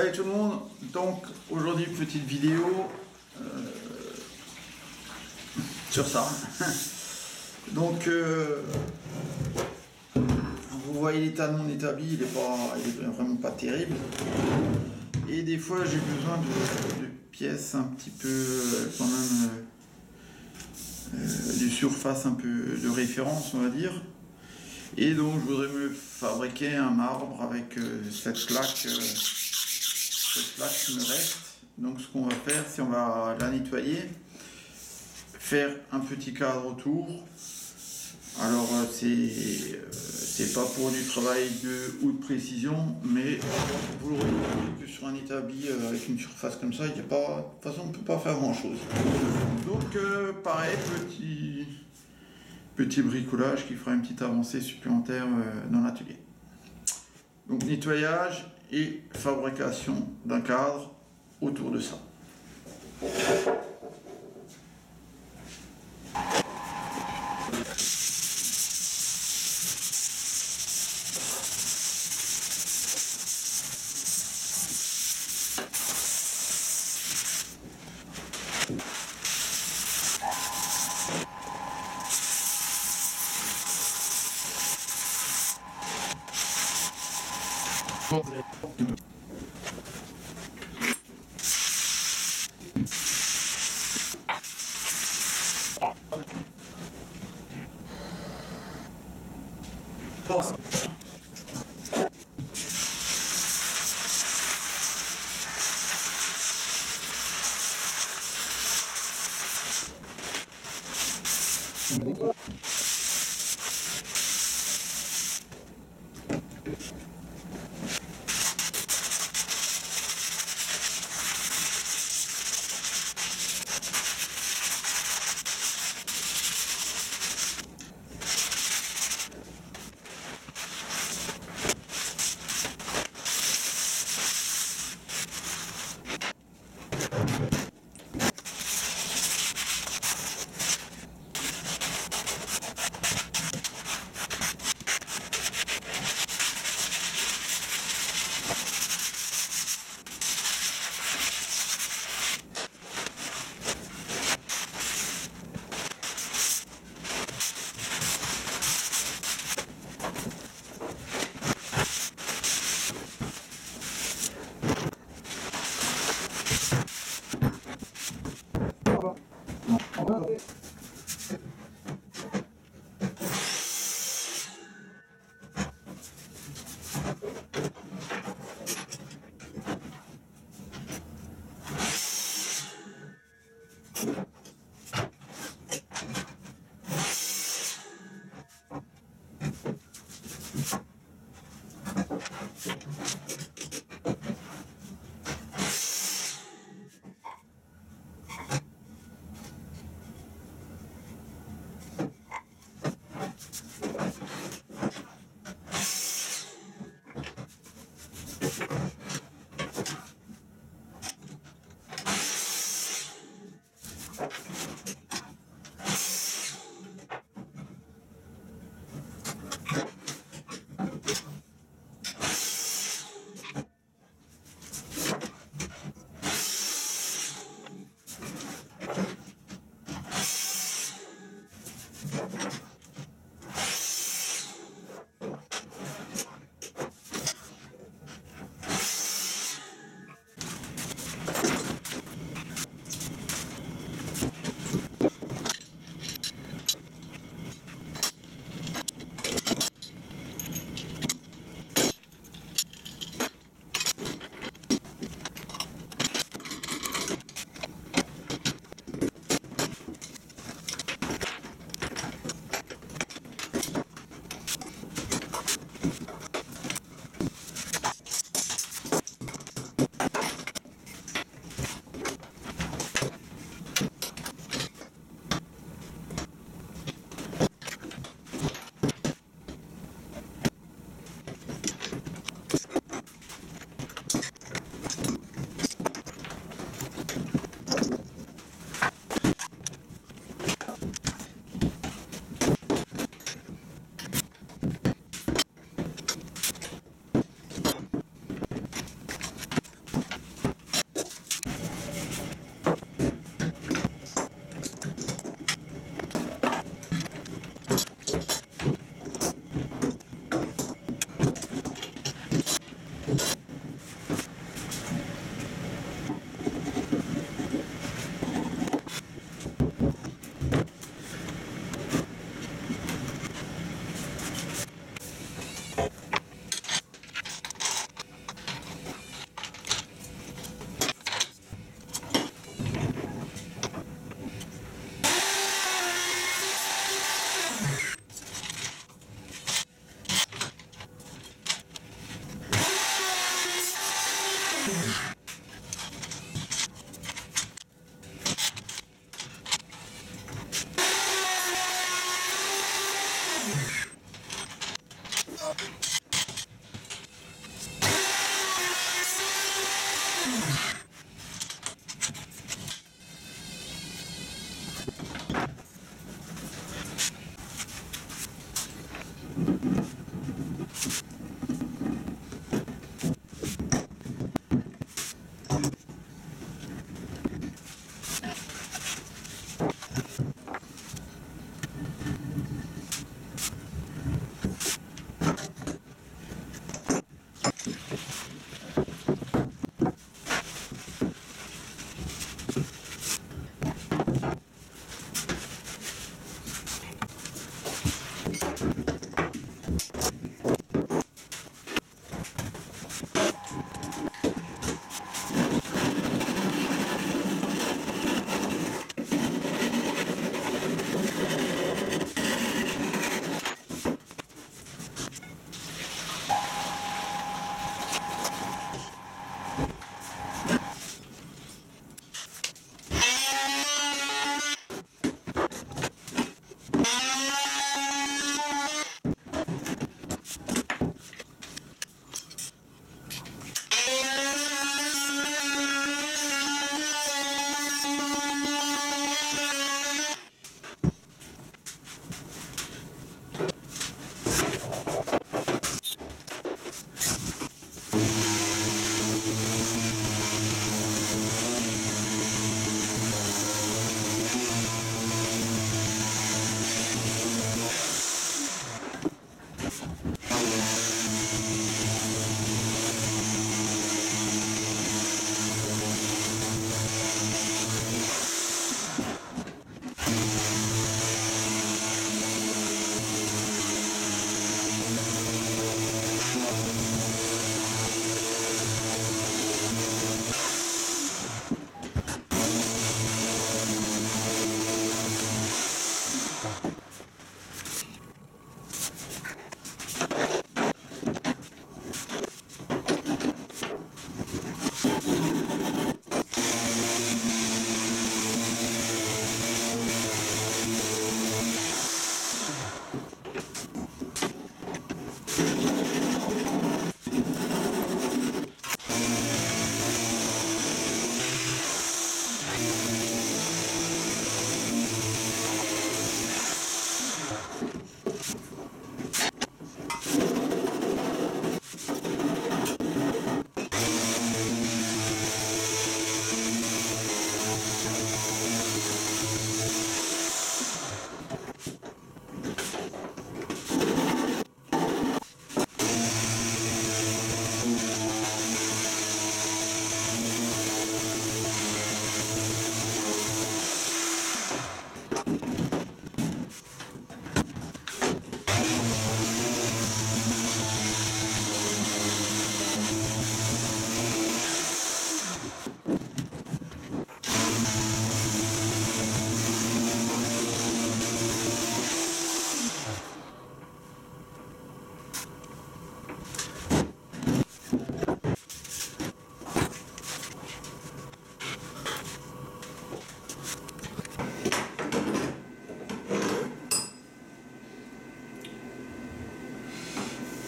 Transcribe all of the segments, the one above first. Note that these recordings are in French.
Salut tout le monde, donc aujourd'hui petite vidéo sur ça. Donc vous voyez l'état de mon établi, il est vraiment pas terrible. Et des fois j'ai besoin de pièces un petit peu quand même de surface un peu de référence on va dire. Et donc je voudrais me fabriquer un marbre avec cette plaque qui me reste. Donc ce qu'on va faire, c'est on va la nettoyer, faire un petit cadre autour. Alors c'est pas pour du travail de haute précision, mais vous l'aurez compris que sur un établi avec une surface comme ça, il y a pas, de toute façon on ne peut pas faire grand chose. Donc pareil, petit bricolage qui fera une petite avancée supplémentaire dans l'atelier. Donc nettoyage et fabrication d'un cadre autour de ça.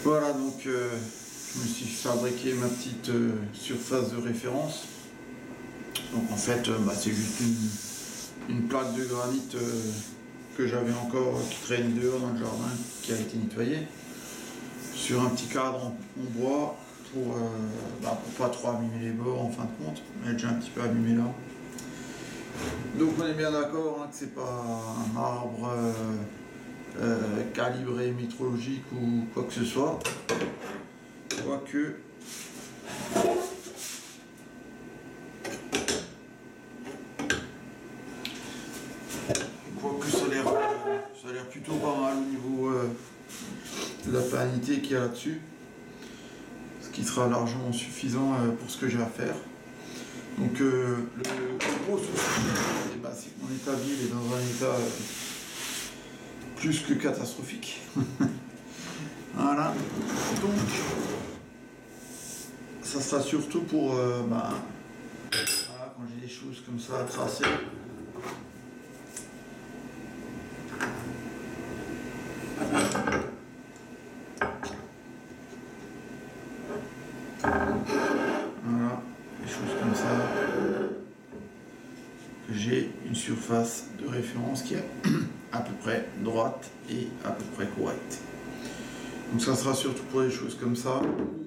Voilà, donc je me suis fabriqué ma petite surface de référence. Donc en fait, c'est juste une plaque de granit que j'avais encore, qui traîne dehors dans le jardin, qui a été nettoyée, sur un petit cadre en bois pour pas trop abîmer les bords en fin de compte. Elle est déjà un petit peu abîmée là. Donc on est bien d'accord que c'est pas un marbre calibré métrologique ou quoi que ce soit. Quoique. Quoique ça a l'air plutôt pas mal au niveau de la planité qu'il y a là-dessus. Ce qui sera largement suffisant pour ce que j'ai à faire. Donc le gros souci, c'est que mon établi est dans un état plus que catastrophique. Voilà. Donc ça sera surtout pour voilà, quand j'ai des choses comme ça à tracer. Voilà, des choses comme ça. J'ai une surface de référence qui est à peu près droite et à peu près correcte. Donc ça sera surtout pour des choses comme ça.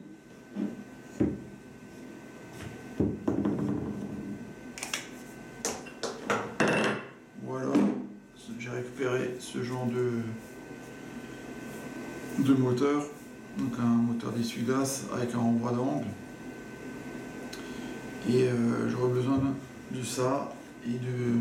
Voilà, j'ai récupéré ce genre de moteur, donc un moteur d'essuie-glace avec un renvoi d'angle. Et j'aurai besoin de ça et de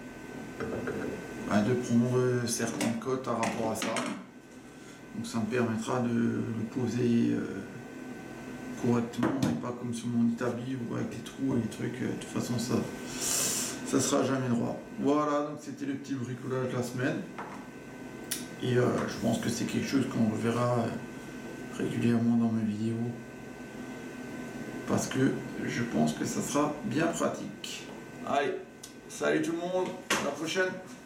prendre certaines cotes par rapport à ça. Donc ça me permettra de le poser correctement et pas comme sur mon établi ou avec les trous et les trucs. De toute façon ça sera jamais droit. Voilà, donc c'était le petit bricolage de la semaine. Et je pense que c'est quelque chose qu'on reverra régulièrement dans mes vidéos. Parce que je pense que ça sera bien pratique. Allez, salut tout le monde, à la prochaine.